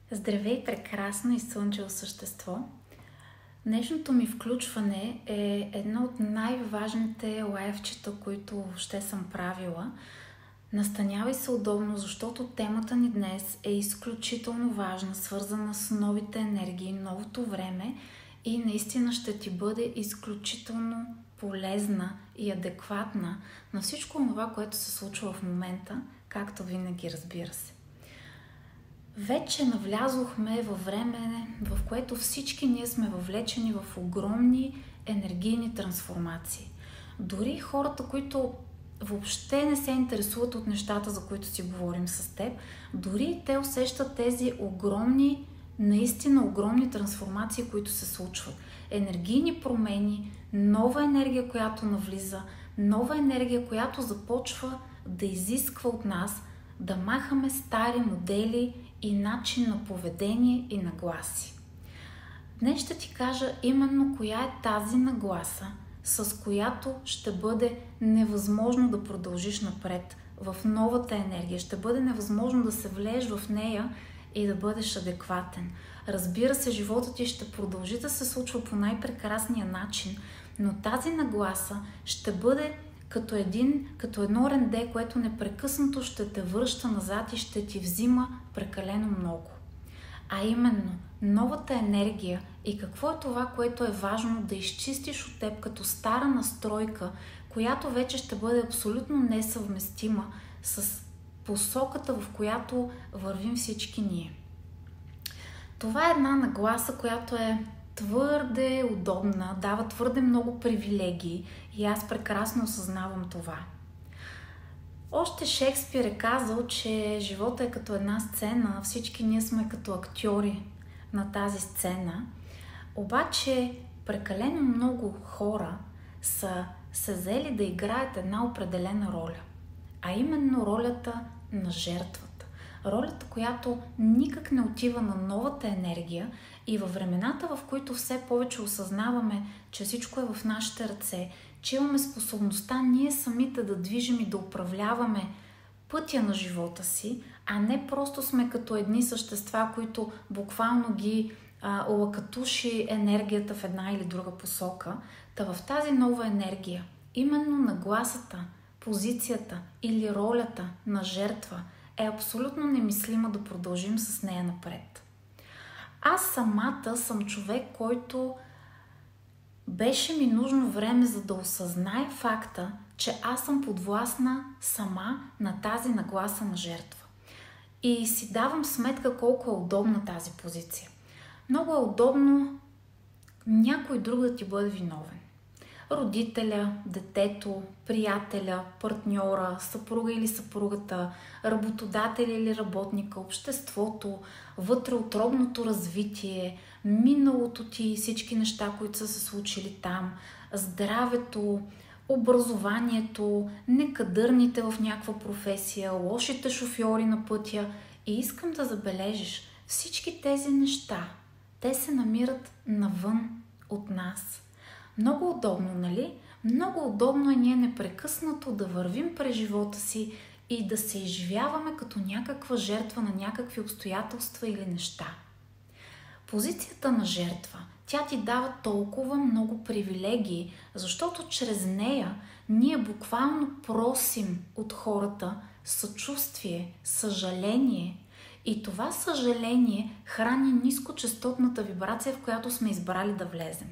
Здравей, прекрасно и слънчево същество! Днешното ми включване е едно от най-важните лайфчета, които въобще съм правила. Настанявай се удобно, защото темата ни днес е изключително важна, свързана с новите енергии, новото време и наистина ще ти бъде изключително полезна и адекватна на всичко това, което се случва в момента, както винаги, разбира се. Вече навлязохме във време, в което всички ние сме въвлечени в огромни енергийни трансформации. Дори хората, които въобще не се интересуват от нещата, за които си говорим с теб, дори те усещат тези огромни, наистина огромни трансформации, които се случват. Енергийни промени, нова енергия, която навлиза, нова енергия, която започва да изисква от нас да махаме стари модели и начин на поведение и нагласи. Днес ще ти кажа именно коя е тази нагласа, с която ще бъде невъзможно да продължиш напред в новата енергия. Ще бъде невъзможно да се влееш в нея и да бъдеш адекватен. Разбира се, животът ти ще продължи да се случва по най-прекрасния начин, но тази нагласа ще бъде като едно ренде, което непрекъснато ще те връща назад и ще ти взима прекалено много. А именно, новата енергия и какво е това, което е важно да изчистиш от теб като стара настройка, която вече ще бъде абсолютно несъвместима с посоката, в която вървим всички ние. Това е една нагласа, която е твърде удобна, дава твърде много привилегии и аз прекрасно осъзнавам това. Още Шекспир е казал, че живота е като една сцена, всички ние сме като актьори на тази сцена, обаче прекалено много хора са се взели да играят една определена роля, а именно ролята на жертвата. Ролята, която никак не отива на новата енергия и във времената, в които все повече осъзнаваме, че всичко е в нашите ръце, че имаме способността ние самите да движим и да управляваме пътя на живота си, а не просто сме като едни същества, които буквално ги лакатуши енергията в една или друга посока. Та в тази нова енергия, именно нагласата, позицията или ролята на жертва е абсолютно немислима да продължим с нея напред. Аз самата съм човек, който беше ми нужно време, за да осъзнае факта, че аз съм подвластна сама на тази нагласа на жертва. И си давам сметка колко е удобна тази позиция. Много е удобно някой друг да ти бъде виновен. Родителя, детето, приятеля, партньора, съпруга или съпругата, работодателя или работника, обществото, вътреутробното развитие, миналото ти, всички неща, които са се случили там, здравето, образованието, некадърните в някаква професия, лошите шофьори на пътя. И искам да забележиш, всички тези неща, те се намират навън от нас. Много удобно, нали? Много удобно е ние непрекъснато да вървим през живота си и да се изживяваме като някаква жертва на някакви обстоятелства или неща. Позицията на жертва, тя ти дава толкова много привилегии, защото чрез нея ние буквално просим от хората съчувствие, съжаление. И това съжаление храни нискочестотната вибрация, в която сме избрали да влезем.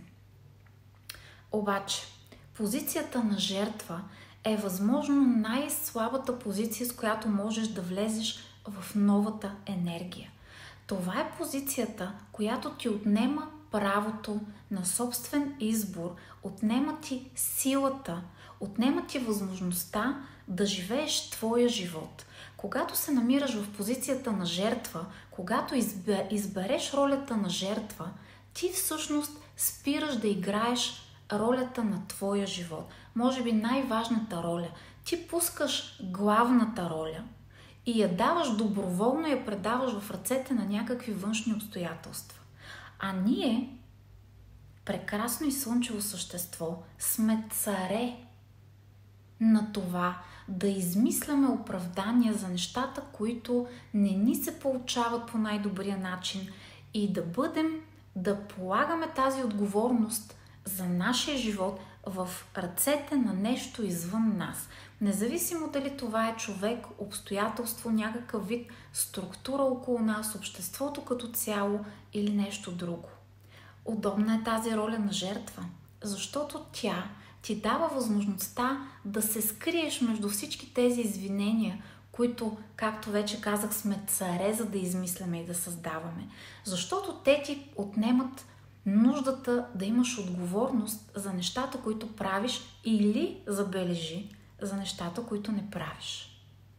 Обаче, позицията на жертва е възможно най-слабата позиция, с която можеш да влезеш в новата енергия. Това е позицията, която ти отнема правото на собствен избор, отнема ти силата, отнема ти възможността да живееш твоя живот. Когато се намираш в позицията на жертва, когато избереш ролята на жертва, ти всъщност спираш да играеш ролята на твоя живот. Може би най-важната роля. Ти пускаш главната роля и я даваш доброволно, я предаваш в ръцете на някакви външни обстоятелства. А ние, прекрасно и слънчево същество, сме царе на това да измисляме оправдания за нещата, които не ни се получават по най-добрия начин и да полагаме тази отговорност за нашия живот в ръцете на нещо извън нас. Независимо дали това е човек, обстоятелство, някакъв вид структура около нас, обществото като цяло или нещо друго. Удобна е тази роля на жертва, защото тя ти дава възможността да се скриеш между всички тези извинения, които, както вече казах, сме цареза да измисляме и да създаваме. Защото те ти отнемат нуждата да имаш отговорност за нещата, които правиш, или, забележи, за нещата, които не правиш.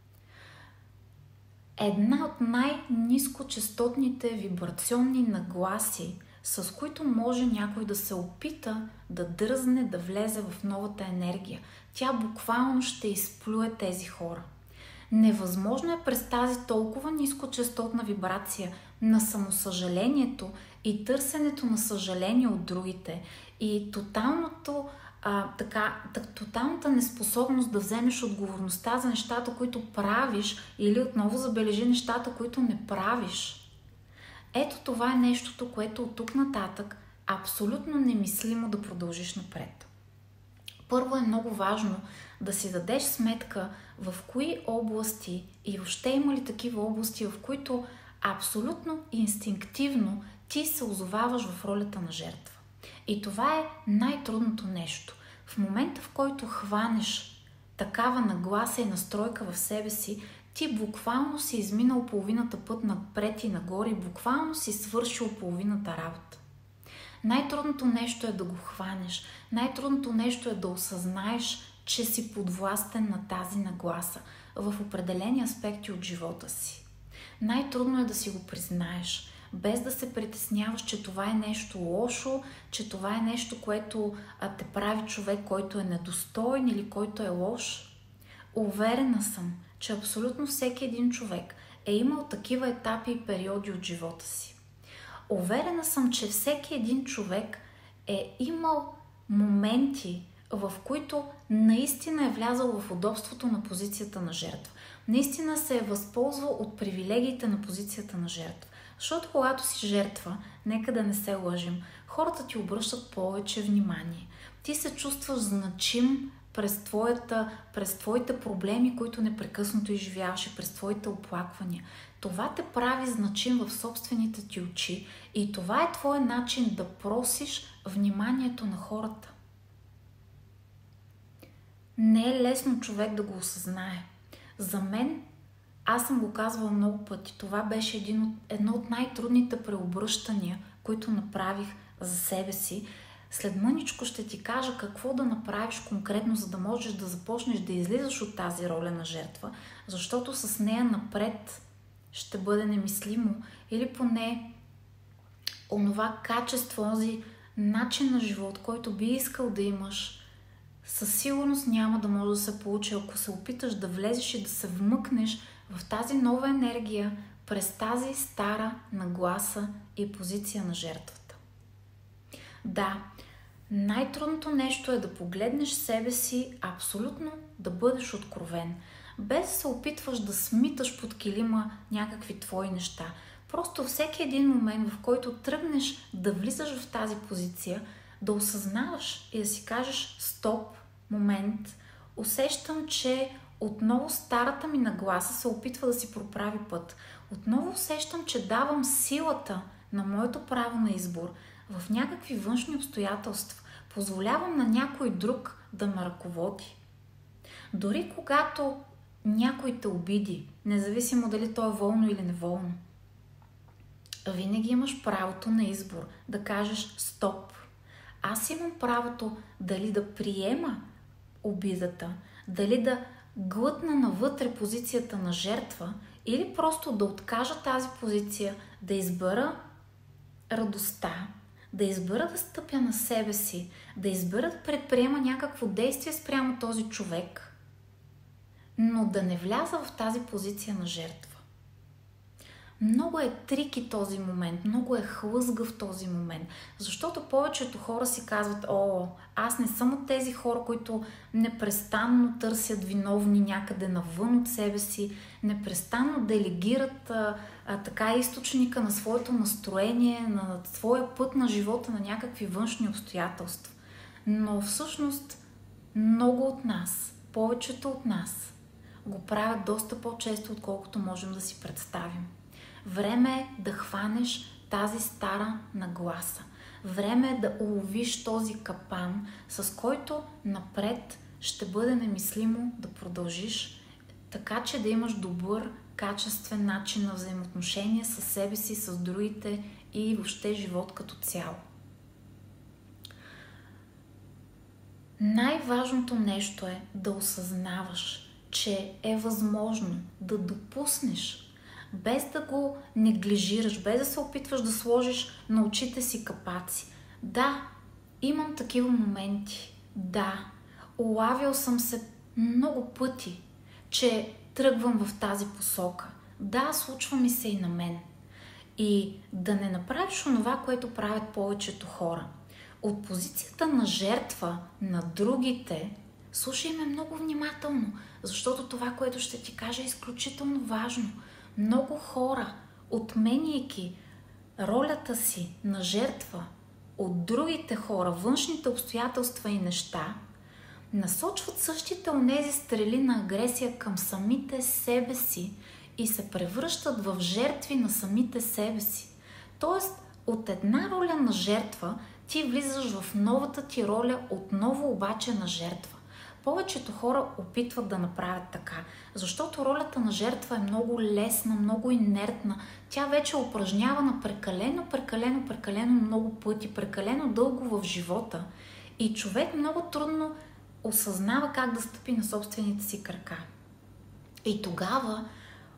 Една от най-нискочестотните вибрационни нагласи, с които може някой да се опита да дръзне, да влезе в новата енергия. Тя буквално ще изплюе тези хора. Невъзможно е през тази толкова нискочестотна вибрация на самосъжалението и търсенето на съжаление от другите и тоталната неспособност да вземеш отговорността за нещата, които правиш, или отново забележи нещата, които не правиш. Ето това е нещото, което от тук нататък абсолютно немислимо да продължиш напред. Първо е много важно да си дадеш сметка в кои области и въобще има ли такива области, в които абсолютно инстинктивно ти се озоваваш в ролята на жертва. И това е най-трудното нещо. В момента, в който хванеш такава нагласа и настройка в себе си, ти буквално си изминал половината път напред и нагоре и буквално си свършил половината работа. Най-трудното нещо е да го хванеш. Най-трудното нещо е да осъзнаеш, че си подвластен на тази нагласа в определени аспекти от живота си. Най-трудно е да си го признаеш, без да се притесняваш, че това е нещо лошо, че това е нещо, което те прави човек, който е недостоен или който е лош. Уверена съм, че абсолютно всеки един човек е имал такива етапи и периоди от живота си. Уверена съм, че всеки един човек е имал моменти, в които наистина е влязъл в удобството на позицията на жертва. Наистина се е възползвал от привилегиите на позицията на жертва. Защото когато си жертва, нека да не се лъжим, хората ти обръщат повече внимание. Ти се чувстваш значим през твоите проблеми, които непрекъснато изживяваш, и през твоите оплаквания. Това те прави значим в собствените ти очи и това е твой начин да просиш вниманието на хората. Не е лесно човек да го осъзнае. За мен, аз съм го казвала много пъти, това беше едно от най-трудните преобръщания, които направих за себе си. След мъничко ще ти кажа какво да направиш конкретно, за да можеш да започнеш да излизаш от тази роля на жертва, защото с нея напред ще бъде немислимо, или поне онова качество, този начин на живот, който би искал да имаш, със сигурност няма да може да се получи, ако се опиташ да влезеш и да се вмъкнеш в тази нова енергия през тази стара нагласа и позиция на жертвата. Да, най-трудното нещо е да погледнеш себе си, абсолютно да бъдеш откровен, без да се опитваш да смиташ под килима някакви твои неща. Просто всеки един момент, в който тръгнеш да влизаш в тази позиция, да осъзнаваш и да си кажеш стоп, момент, усещам, че отново старата ми нагласа се опитва да си проправи път. Отново усещам, че давам силата на моето право на избор в някакви външни обстоятелства. Позволявам на някой друг да ме ръководи. Дори когато някой те обиди, независимо дали то е волно или неволно, винаги имаш правото на избор да кажеш стоп. Аз имам правото дали да приема обидата, дали да глътна навътре позицията на жертва или просто да откажа тази позиция, да избера радостта, да избера да стъпя на себе си, да избера да предприема някакво действие спрямо този човек, но да не вляза в тази позиция на жертва. Много е трики този момент, много е хлъзгав този момент, защото повечето хора си казват: о, аз не съм от тези хора, които непрестанно търсят виновни някъде навън от себе си, непрестанно делегират така източника на своето настроение, на своя път на живота на някакви външни обстоятелства. Но всъщност много от нас, повечето от нас го правят доста по-често, отколкото можем да си представим. Време е да хванеш тази стара нагласа. Време е да уловиш този капан, с който напред ще бъде немислимо да продължиш, така че да имаш добър, качествен начин на взаимоотношение с себе си, с другите и въобще живот като цяло. Най-важното нещо е да осъзнаваш, че е възможно да допуснеш, без да го неглижираш, без да се опитваш да сложиш на очите си капаци. Да, имам такива моменти. Да, улавил съм се много пъти, че тръгвам в тази посока. Да, случва ми се и на мен. И да не направиш онова, което правят повечето хора. От позицията на жертва на другите, слушай ме много внимателно, защото това, което ще ти кажа, е изключително важно. Много хора, отменяйки ролята си на жертва от другите хора, външните обстоятелства и неща, насочват същите онези стрели на агресия към самите себе си и се превръщат в жертви на самите себе си. Тоест, от една роля на жертва ти влизаш в новата ти роля, отново обаче на жертва. Повечето хора опитват да направят така, защото ролята на жертва е много лесна, много инертна. Тя вече е упражнявана прекалено много пъти, прекалено дълго в живота и човек много трудно осъзнава как да стъпи на собствените си крака. И тогава,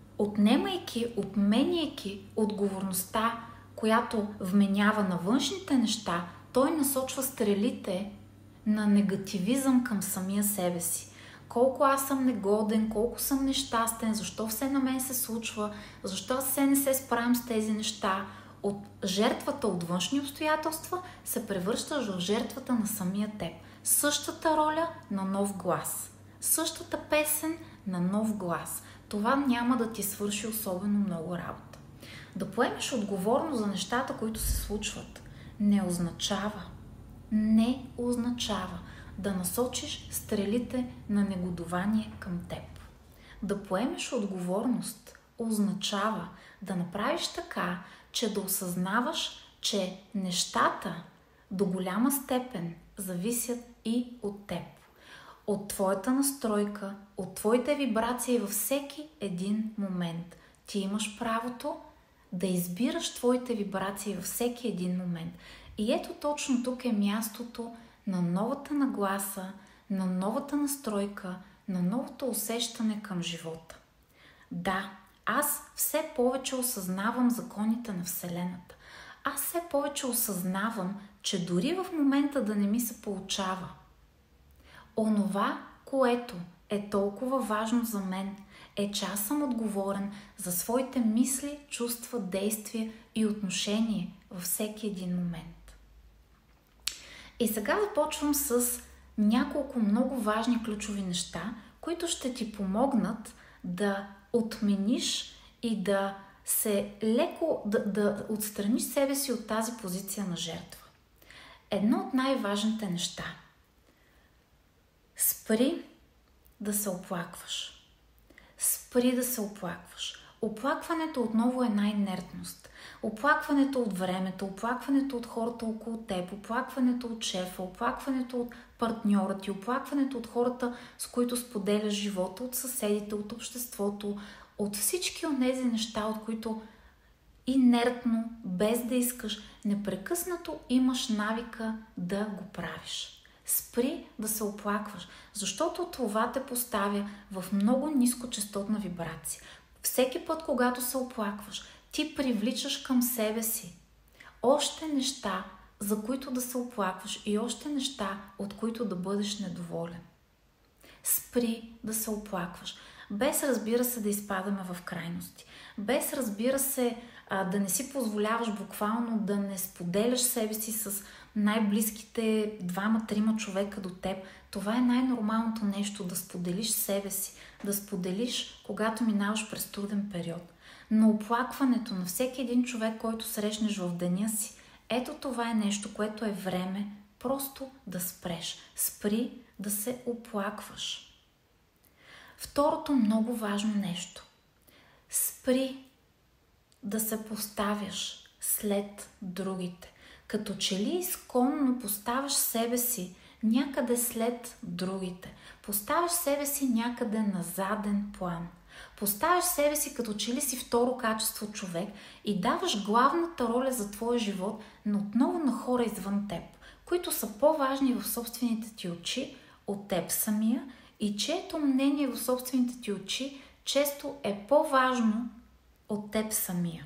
отменяйки отговорността, която вменява на външните неща, той насочва стрелите на негативизъм към самия себе си. Колко аз съм негоден, колко съм нещастен, защо все на мен се случва, защо аз все не се справям с тези неща. От жертвата от външни обстоятелства се превръщаш в жертвата на самия теб. Същата роля на нов глас. Същата песен на нов глас. Това няма да ти свърши особено много работа. Да поемеш отговорност за нещата, които се случват, не означава да насочиш стрелите на негодование към теб. Да поемеш отговорност означава да направиш така, че да осъзнаваш, че нещата до голяма степен зависят и от теб. От твоята настройка, от твоите вибрации във всеки един момент. Ти имаш правото да избираш твоите вибрации във всеки един момент. И ето точно тук е мястото на новата нагласа, на новата настройка, на новото усещане към живота. Да, аз все повече осъзнавам законите на Вселената. Аз все повече осъзнавам, че дори в момента да не ми се получава, онова, което е толкова важно за мен, е, че аз съм отговорен за своите мисли, чувства, действия и отношения във всеки един момент. И сега започвам с няколко много важни ключови неща, които ще ти помогнат да отмениш и да отстраниш себе си от тази позиция на жертва. Едно от най-важните неща. Спри да се оплакваш. Спри да се оплакваш. Оплакването отново е инертност. Оплакването от времето, оплакването от хората около теб, оплакването от шефа, оплакването от партньора ти, оплакването от хората, с които споделяш живота, от съседите, от обществото, от всички от тези неща, от които инертно, без да искаш, непрекъснато имаш навика да го правиш. Спри да се оплакваш, защото това те поставя в много нискочестотна вибрация. Всеки път, когато се оплакваш, ти привличаш към себе си още неща, за които да се оплакваш и още неща, от които да бъдеш недоволен. Спри да се оплакваш. Без, разбира се, да изпадаме в крайности. Без, разбира се, да не си позволяваш буквално да не споделяш себе си с най-близките 2-3 човека до теб. Това е най-нормалното нещо, да споделиш себе си, да споделиш, когато минаваш през труден период. Но оплакването на всеки един човек, който срещнеш в деня си, ето това е нещо, което е време просто да спреш. Спри да се оплакваш. Второто много важно нещо. Спри да се поставяш след другите. Като че ли изконно поставяш себе си някъде след другите. Поставяш себе си някъде на заден план. Поставяш себе си като че ли си второ качество човек и даваш главната роля за твоя живот, но отново на хора извън теб, които са по-важни в собствените ти очи от теб самия и чието мнение в собствените ти очи често е по-важно от теб самия.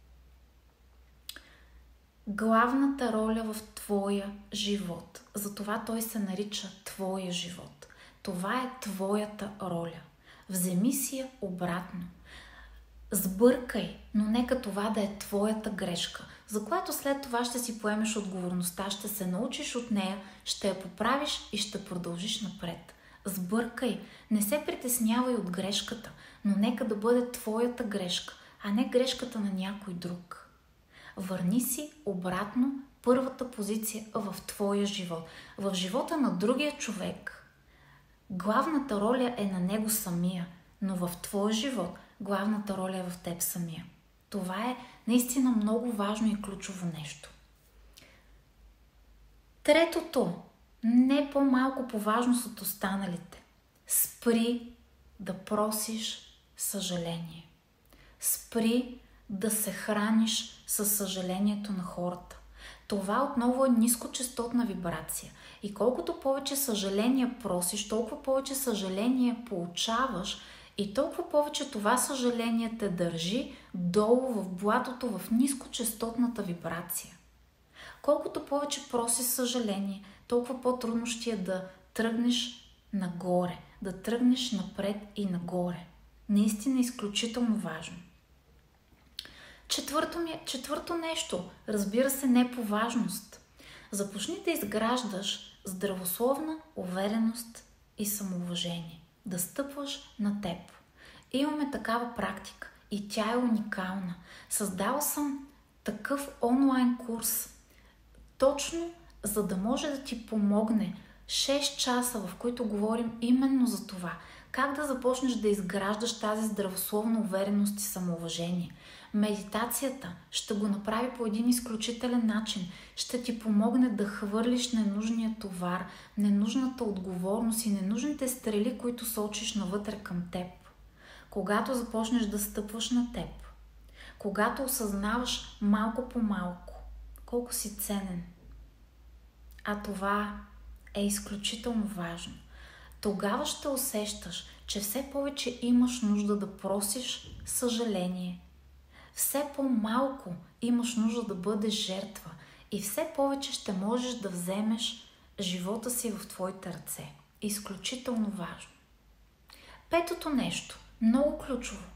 Главната роля в твоя живот, затова той се нарича твоя живот. Това е твоята роля. Вземи си я обратно. Сбъркай, но нека това да е твоята грешка, за която след това ще си поемеш отговорността, ще се научиш от нея, ще я поправиш и ще продължиш напред. Сбъркай, не се притеснявай от грешката, но нека да бъде твоята грешка, а не грешката на някой друг. Върни си обратно първата позиция в твоя живот. В живота на другия човек главната роля е на него самия, но в твоя живот главната роля е в теб самия. Това е наистина много важно и ключово нещо. Третото, не по-малко по важност от останалите. Спри да просиш съжаление. Спри да се храниш със съжалението на хората. Това отново е нискочестотна вибрация. И колкото повече съжаление просиш, толкова повече съжаление получаваш и толкова повече това съжаление те държи долу в блатото, в нискочестотната вибрация. Колкото повече просиш съжаление, толкова по-трудно ще е да тръгнеш нагоре, да тръгнеш напред и нагоре. Наистина изключително важно. Четвърто нещо, разбира се, не по важност. Започни да изграждаш здравословна увереност и самоуважение. Да стъпваш на теб. Имаме такава практика и тя е уникална. Създала съм такъв онлайн курс, точно за да може да ти помогне 6 часа, в които говорим именно за това. Как да започнеш да изграждаш тази здравословна увереност и самоуважение. Медитацията ще го направи по един изключителен начин. Ще ти помогне да хвърлиш ненужния товар, ненужната отговорност и ненужните стрели, които сочиш навътре към теб. Когато започнеш да стъпваш на теб, когато осъзнаваш малко по малко колко си ценен, а това е изключително важно, тогава ще усещаш, че все повече имаш нужда да просиш съжаление. Все по-малко имаш нужда да бъдеш жертва и все повече ще можеш да вземеш живота си в твоите ръце. Изключително важно. Петото нещо, много ключово.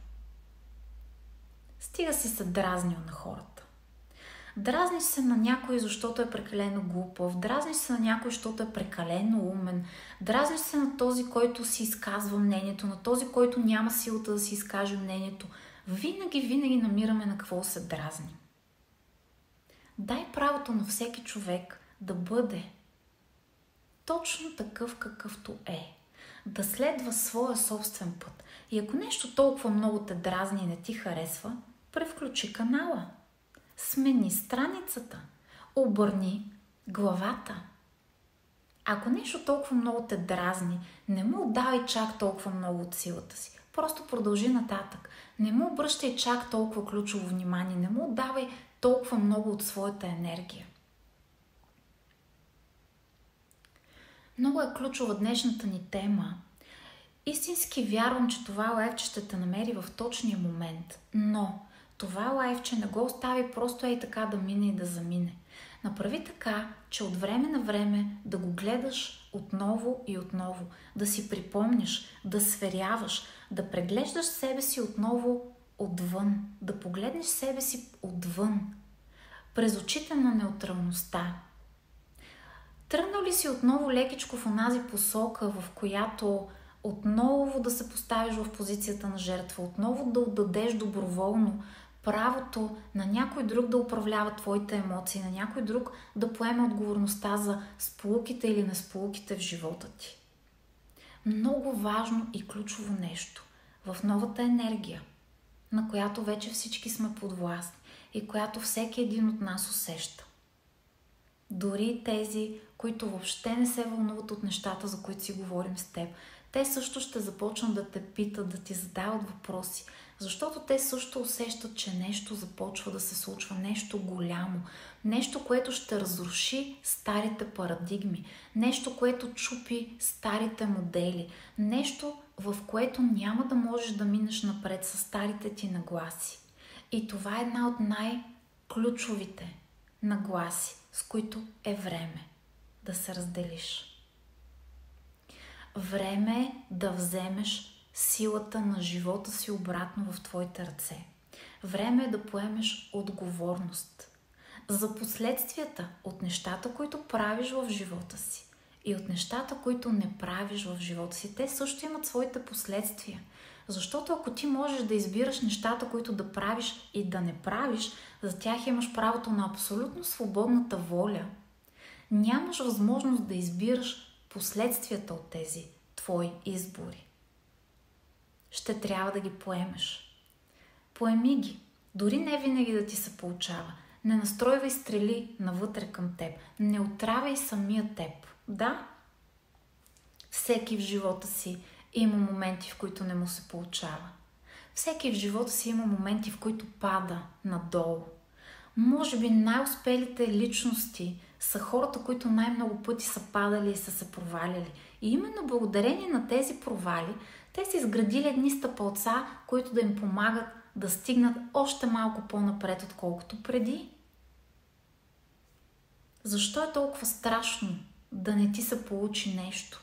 Стига си се дразнил на хората. Дразниш се на някой, защото е прекалено глупав, дразниш се на някой, защото е прекалено умен, дразниш се на този, който си изказва мнението, на този, който няма силата да си изкаже мнението. Винаги намираме на какво се дразни. Дай правото на всеки човек да бъде точно такъв, какъвто е. Да следва своя собствен път. И ако нещо толкова много те дразни и не ти харесва, превключи канала. Смени страницата. Обърни главата. Ако нещо толкова много те дразни, не му отдавай чак толкова много от силата си. Просто продължи нататък. Не му обръщай чак толкова ключово внимание. Не му отдавай толкова много от своята енергия. Много е ключова днешната ни тема. Истински вярвам, че това лайфче ще те намери в точния момент. Но това лайфче не го остави просто ей така да мине и да замине. Направи така, че от време на време да го гледаш отново и отново, да си припомняш, да сверяваш, да преглеждаш себе си отново отвън, да погледнеш себе си отвън, през очите на неутралността. Тръгнал ли си отново лекичко в онази посока, в която отново да се поставиш в позицията на жертва, отново да отдадеш доброволно правото на някой друг да управлява твоите емоции, на някой друг да поеме отговорността за сполуките или несполуките в живота ти. Много важно и ключово нещо в новата енергия, на която вече всички сме подвластни и която всеки един от нас усеща. Дори тези, които въобще не се вълнуват от нещата, за които си говорим с теб, те също ще започнат да те питат, да ти задават въпроси, защото те също усещат, че нещо започва да се случва, нещо голямо, нещо, което ще разруши старите парадигми, нещо, което чупи старите модели, нещо, в което няма да можеш да минеш напред с старите ти нагласи. И това е една от най-ключовите нагласи, с които е време да се разделиш. Време е да вземеш силата на живота си обратно в твоите ръце. Време е да поемеш отговорност за последствията от нещата, които правиш в живота си и от нещата, които не правиш в живота си. Те също имат своите последствия. Защото ако ти можеш да избираш нещата, които да правиш и да не правиш, за тях имаш правото на абсолютно свободната воля, нямаш възможност да избираш последствията от тези твои избори. Ще трябва да ги поемеш. Поеми ги. Дори не винаги да ти се получава. Не настройвай стрели навътре към теб. Не отравяй самия теб. Да, всеки в живота си има моменти, в които не му се получава. Всеки в живота си има моменти, в които пада надолу. Може би най-успелите личности са хората, които най-много пъти са падали и са се проваляли. И именно благодарение на тези провали, те са изградили едни стъпалца, които да им помагат да стигнат още малко по-напред, отколкото преди. Защо е толкова страшно да не ти се получи нещо?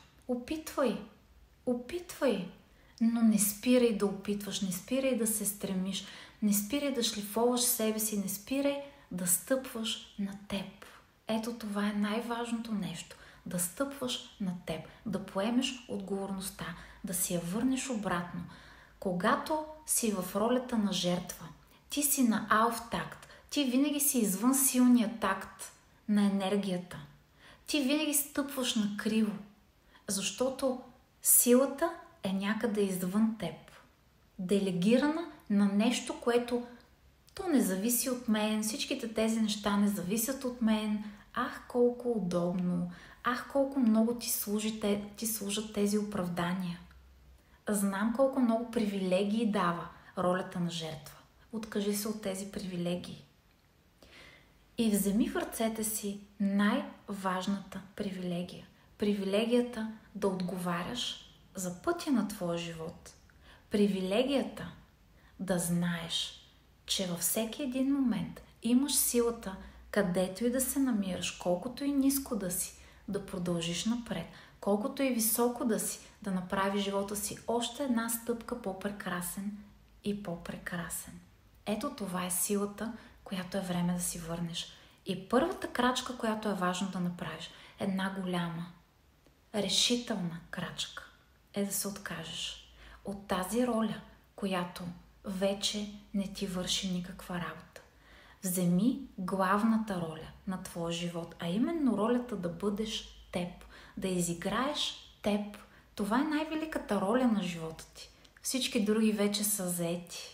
Опитвай, но не спирай да опитваш, не спирай да се стремиш, не спирай да шлифоваш себе си, не спирай да стъпваш на теб. Ето това е най-важното нещо. Да стъпваш на теб, да поемеш отговорността, да си я върнеш обратно. Когато си в ролята на жертва, ти си на алф такт, ти винаги си извън силния такт на енергията. Ти винаги стъпваш на криво, защото силата е някъде извън теб. Делегирана на нещо, което то не зависи от мен, всичките тези неща не зависят от мен. Ах, колко удобно, ах, колко много ти служат тези оправдания. Знам колко много привилегии дава ролята на жертва. Откажи се от тези привилегии. И вземи в ръцете си най-важната привилегия. Привилегията да отговаряш за пътя на твоя живот. Привилегията да знаеш, че във всеки един момент имаш силата, където и да се намираш, колкото и ниско да си, да продължиш напред, колкото и високо да си, да направиш живота си още една стъпка по-прекрасен и по-прекрасен. Ето това е силата, която е време да си върнеш. И първата крачка, която е важно да направиш, една голяма, решителна крачка, е да се откажеш от тази роля, която вече не ти върши никаква работа. Вземи главната роля на твоя живот, а именно ролята да бъдеш теб, да изиграеш теб. Това е най-великата роля на живота ти. Всички други вече са заети.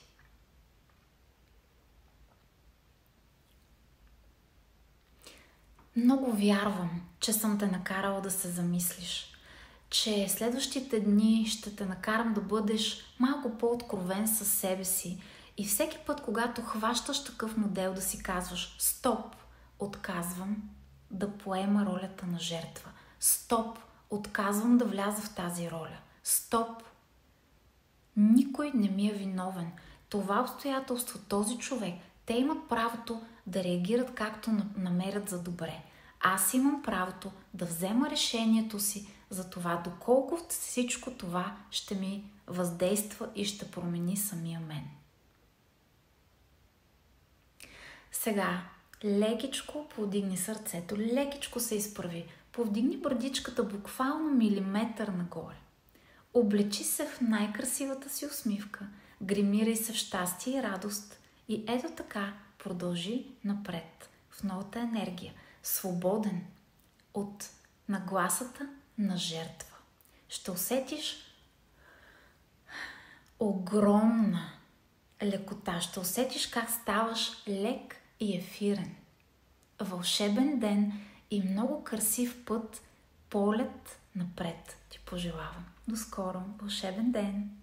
Много вярвам, че съм те накарала да се замислиш, че следващите дни ще те накарам да бъдеш малко по-откровен със себе си и всеки път, когато хващаш такъв модел, да си казваш: стоп, отказвам да поема ролята на жертва. Стоп, отказвам да вляза в тази роля. Стоп, никой не ми е виновен. Това обстоятелство, този човек, те имат правото да реагират както намерят за добре. Аз имам правото да взема решението си за това, доколко всичко това ще ми въздейства и ще промени самия мен. Сега, лекичко повдигни сърцето, лекичко се изправи. Повдигни брадичката буквално милиметър нагоре. Облечи се в най-красивата си усмивка, гримирай се в щастие и радост и ето така продължи напред в новата енергия, свободен от нагласата на жертва. Ще усетиш огромна лекота, ще усетиш как ставаш лек и ефирен. Вълшебен ден и много красив път, полет напред ти пожелавам. До скоро! Вълшебен ден!